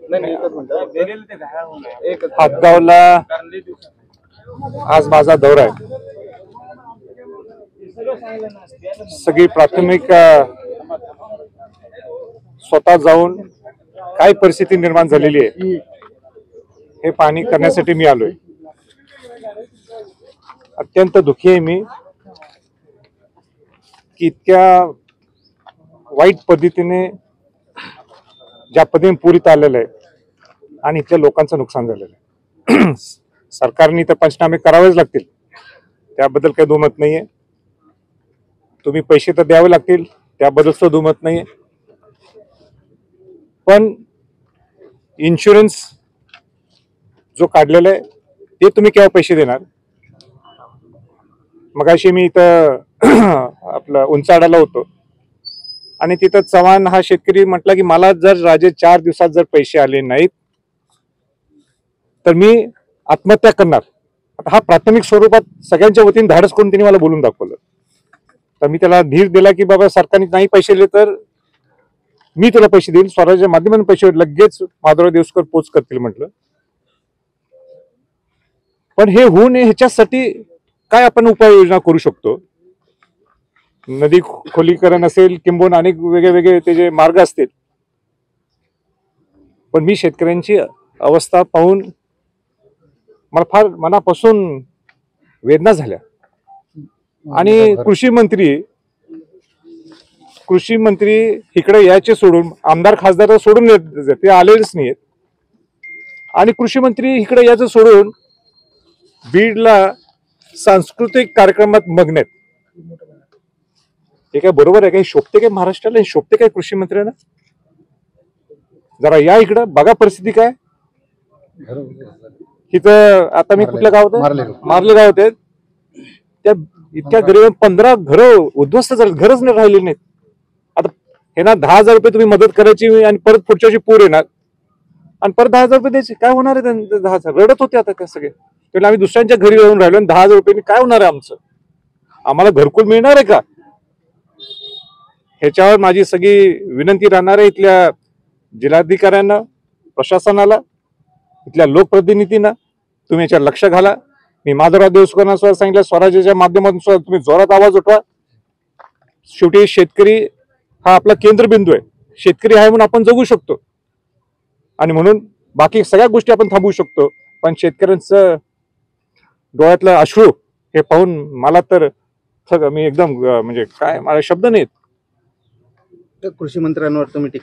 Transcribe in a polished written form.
हातगावला आज माझा दौरा आहे। सगळी प्राथमिक स्वतः जाऊन काय परिस्थिती निर्माण झालेली आहे हे पाहणी करण्यासाठी मी आलोय। अत्यंत दुःखी आहे मी की इतक्या वाईट पद्धतीने ज्या पद्धतीने पुरीत आलेलं आहे आणि इथल्या लोकांचं नुकसान झालेलं आहे। सरकारने तर पंचनामे करावेच लागतील, त्याबद्दल काही दुमत नाहीये। तुम्ही पैसे तर द्यावे लागतील, त्याबद्दल सुद्धा दुमत नाहीये। पण इन्शुरन्स जो काढलेला आहे ते तुम्ही केव्हा पैसे देणार? मगाशी मी इथं आपलं उंचाडाला होतो आणि तिथं चव्हाण हा शेतकरी म्हटला की मला जर राजे 4 दिवसात जर पैसे आले नाहीत तर मी आत्महत्या करणार। आता हा प्राथमिक स्वरूपात सगळ्यांच्या वतीने धाडस करून त्यांनी मला बोलून दाखवलं। तर मी त्याला धीर दिला की बाबा सरकारने नाही पैसे दिले तर मी तुला पैसे देईन, स्वराज्याच्या माध्यमातून पैसे लगेच माधवराव देवसकर पोच करतील म्हटलं। पण हे होऊ नये ह्याच्यासाठी काय आपण उपाययोजना करू शकतो? नदी खोलीकरण असेल किंबहुना अनेक वेगळे वेगळे त्याचे मार्ग असतील। पण मी शेतकऱ्यांची अवस्था पाहून मला फार मनापासून वेदना झाल्या। आणि कृषी मंत्री इकडे यायचे सोडून, आमदार खासदार सोडून ते आलेच नाहीत। आणि कृषी मंत्री इकडे यायचं सोडून बीडला सांस्कृतिक कार्यक्रमात मग्न आहेत। हे काय बरोबर आहे? काही शोभते काय महाराष्ट्राला? शोभते काय कृषी मंत्र्यांना? जरा या इकडं बघा परिस्थिती काय। इथं आता मी कुठल्या गावात मारले गावात आहेत, त्या इतक्या गरीब 15 घरं उद्ध्वस्त झाले, घरच नाही राहिलेली नाहीत। आता हे ना 10,000 रुपये तुम्ही मदत करायची आणि परत पुढच्या वर्षी पूर येणार आणि परत 10,000 रुपये द्यायचे, काय होणार आहे? 10,000 रडत होते आता काय सगळे। त्याला आम्ही दुसऱ्यांच्या घरी येऊन राहिलो आणि 10,000 रुपयांनी काय होणार आहे आमचं? आम्हाला घरकुल मिळणार आहे का? ह्याच्यावर माझी सगळी विनंती राहणार आहे इथल्या जिल्हाधिकाऱ्यांना, प्रशासनाला, इथल्या लोकप्रतिनिधींना, तुम्ही याच्यावर लक्ष घाला। मी माधवराव देवसकरांना सुद्धा सांगितलं, स्वराज्याच्या माध्यमातून सुद्धा तुम्ही जोरात आवाज उठवा। शेवटी शेतकरी हा आपला केंद्रबिंदू आहे। शेतकरी आहे म्हणून आपण जगू शकतो आणि म्हणून बाकी सगळ्या गोष्टी आपण थांबवू शकतो। पण शेतकऱ्यांचं डोळ्यातलं अश्रू हे पाहून मला तर मी एकदम म्हणजे काय, मला शब्द नाहीत। कृषी मंत्र्यांवर तुम्ही